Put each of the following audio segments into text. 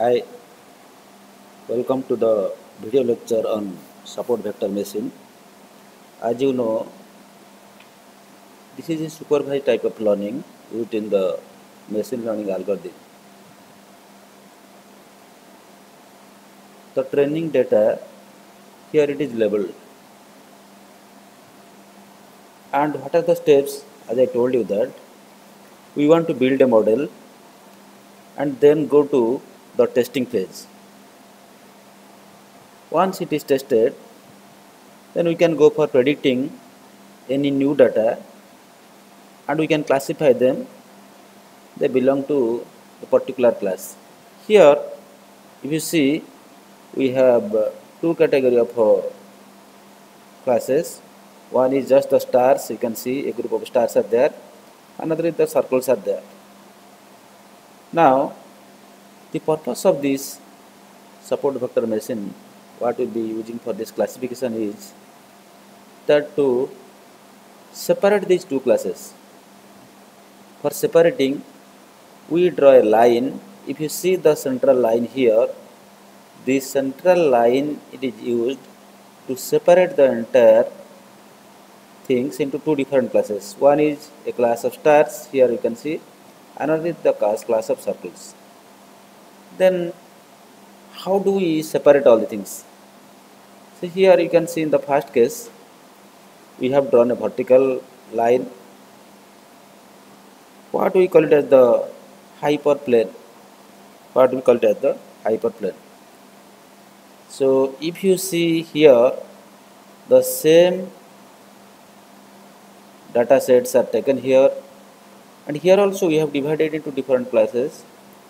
Hi, welcome to the video lecture on support vector machine. As you know, this is a supervised type of learning used in the machine learning algorithm. The training data here it is labeled. And what are the steps? As I told you that we want to build a model and then go to the testing phase. Once it is tested, then we can go for predicting any new data and we can classify them. They belong to a particular class. Here, if you see, we have two category of classes. One is just the stars. You can see a group of stars are there. Another is the circles are there. Now, the purpose of this support vector machine, what we'll be using for this classification is that to separate these two classes. For separating, we draw a line. If you see the central line here, this central line it is used to separate the entire things into two different classes. One is a class of stars, here you can see, another is the class of circles. Then how do we separate all the things? So here you can see in the first case, we have drawn a vertical line. What we call it as the hyperplane. What we call it as the hyperplane. So if you see here, the same data sets are taken here, and here also we have divided into different classes,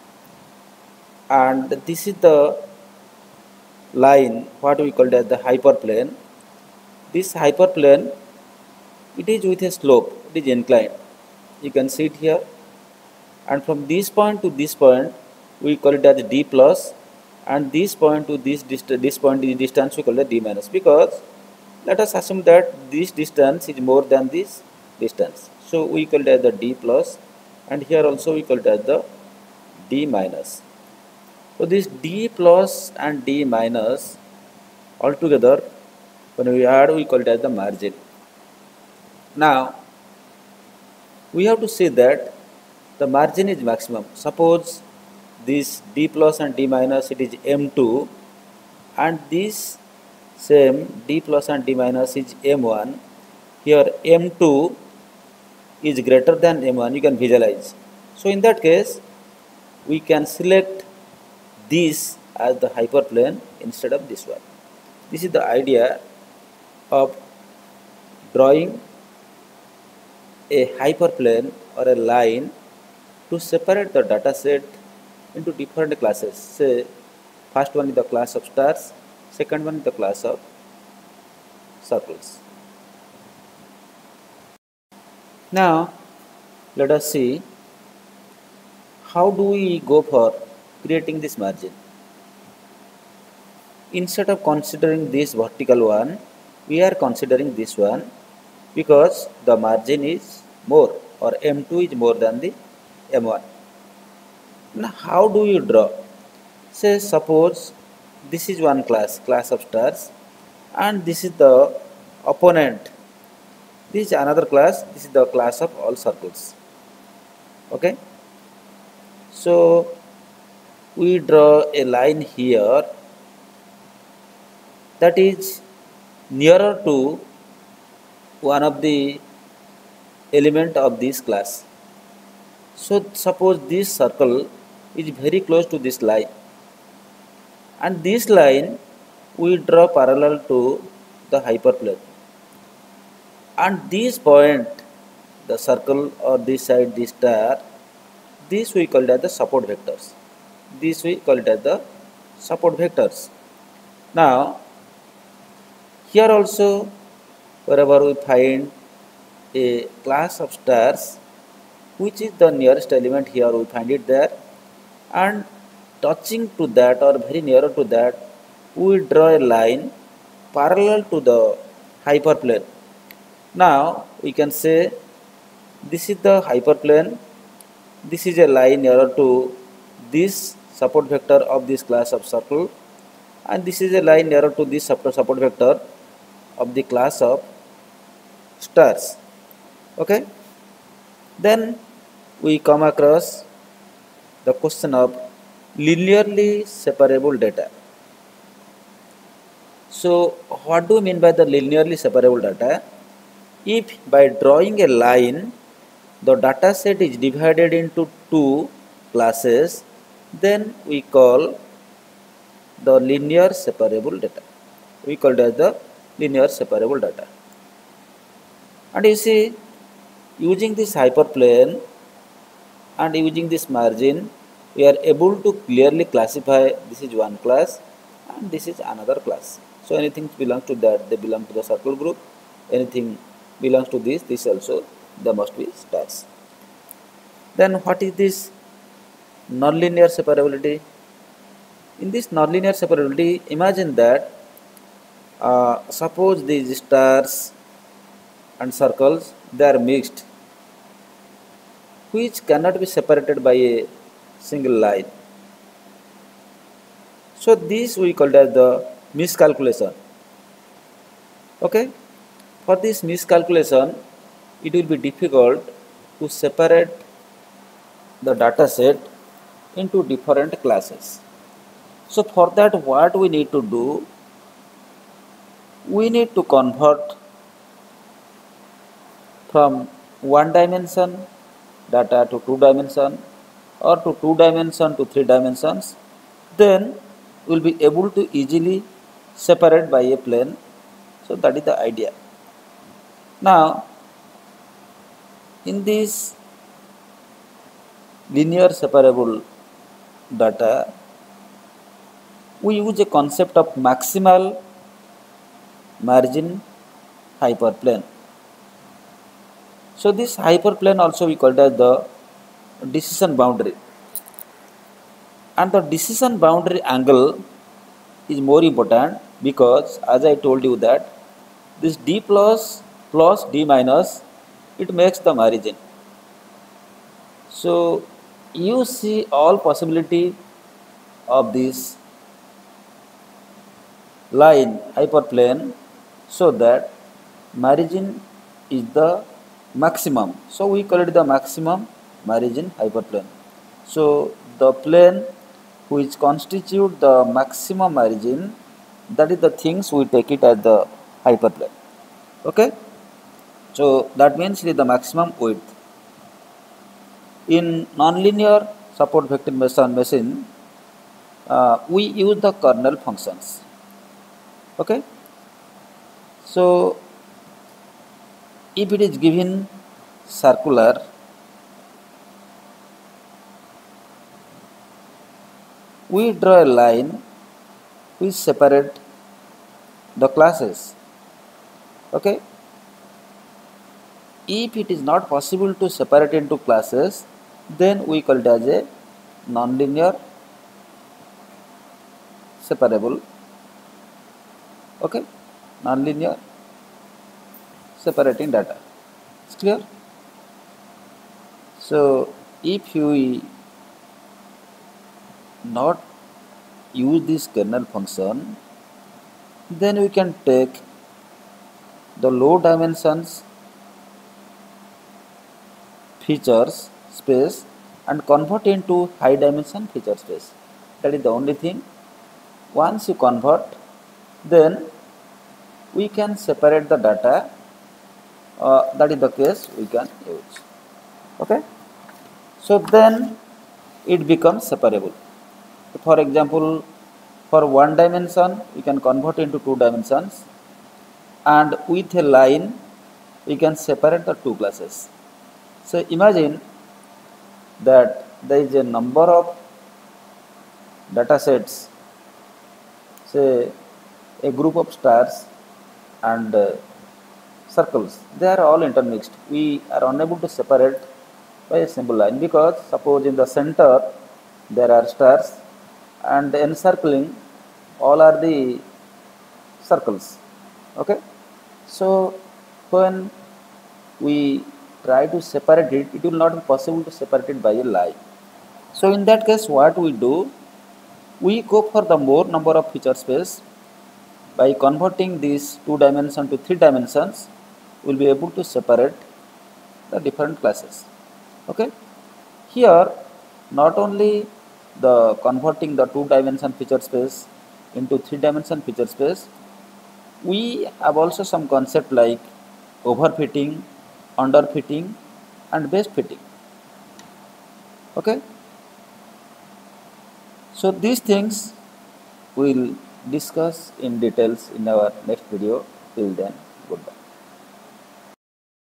and this is the line what we called as the hyperplane. This hyperplane it is with a slope, it is inclined, you can see it here, and from this point to this point we call it as d plus, and this point to this point is distance we call it d minus, because let us assume that this distance is more than this distance, so we call it as the d plus, and here also we call it as the d minus. So this d plus and d minus altogether when we add we call it as the margin. Now we have to say that the margin is maximum. Suppose this d plus and d minus it is m2, and this same d plus and d minus is m1. Here m2 is greater than m1, you can visualize. So in that case we can select this as the hyperplane instead of this one. This is the idea of drawing a hyperplane or a line to separate the data set into different classes. Say first one is the class of stars, second one is the class of circles. Now let us see how do we go for creating this margin. Instead of considering this vertical one, we are considering this one because the margin is more, or m2 is more than the m1. Now how do you draw? Say suppose this is one class of stars, and this is the opponent. This is another class, this is the class of all circles. Okay, so we draw a line here that is nearer to one of the element of this class. So suppose this circle is very close to this line, and this line we draw parallel to the hyperplane, and this point, the circle or this side, this star, this we call it as the support vectors. This we call it as the support vectors. Now here also wherever we find a class of stars, which is the nearest element, here we find it there, and touching to that or very nearer to that we will draw a line parallel to the hyperplane. Now we can say this is the hyperplane, this is a line nearer to this support vector of this class of circle, and this is a line arrow to this support vector of the class of stars. Okay, then we come across the question of linearly separable data. So what do we mean by the linearly separable data? If by drawing a line the data set is divided into two classes, then we call the linear separable data. We call it as the linear separable data. And you see, using this hyperplane and using this margin, we are able to clearly classify this is one class and this is another class. So anything belongs to that, they belong to the circle group. Anything belongs to this also, there must be stars. Then what is this nonlinear separability? In this nonlinear separability, imagine that suppose these stars and circles, they are mixed, which cannot be separated by a single line. So this we call as the miscalculation. Okay, for this miscalculation, it will be difficult to separate the data set into different classes. So for that, what we need to do, we need to convert from one dimension data to two dimension, or to two dimension to three dimensions. Then we will be able to easily separate by a plane. So that is the idea. Now in this linear separable data, we use a concept of maximal margin hyperplane. So this hyperplane also we call it as the decision boundary, and the decision boundary angle is more important, because as I told you that this d plus d minus, it makes the margin. So you see all possibility of this line hyperplane, so that margin is the maximum. So we call it the maximum margin hyperplane. So the plane which constitute the maximum margin, that is the things we take it as the hyperplane. Okay, so that means it is the maximum width. In nonlinear support vector machine, we use the kernel functions. Okay, so if it is given circular, we draw a line which separate the classes. Okay, if it is not possible to separate into classes, then we call it as a nonlinear separable. Okay, nonlinear separating data. It's clear? So if you not use this kernel function, then we can take the low dimensions features space and convert into high dimension feature space. That is the only thing. Once you convert, then we can separate the data. That is the case we can use. Okay, so then it becomes separable. For example, for one dimension we can convert into two dimensions, and with a line we can separate the two classes. So imagine that there is a number of data sets, say a group of stars and circles, they are all intermixed. We are unable to separate by a simple line, because suppose in the center there are stars and encircling all are the circles. Okay, so when we try to separate it, it will not be possible to separate it by a line. So in that case, what we do, we go for the more number of feature space. By converting these 2 dimension to 3 dimensions, we will be able to separate the different classes. Okay, here not only the converting the 2 dimension feature space into 3 dimension feature space, we have also some concept like overfitting, underfitting and base fitting. Okay, so these things we will discuss in details in our next video. Till then, goodbye.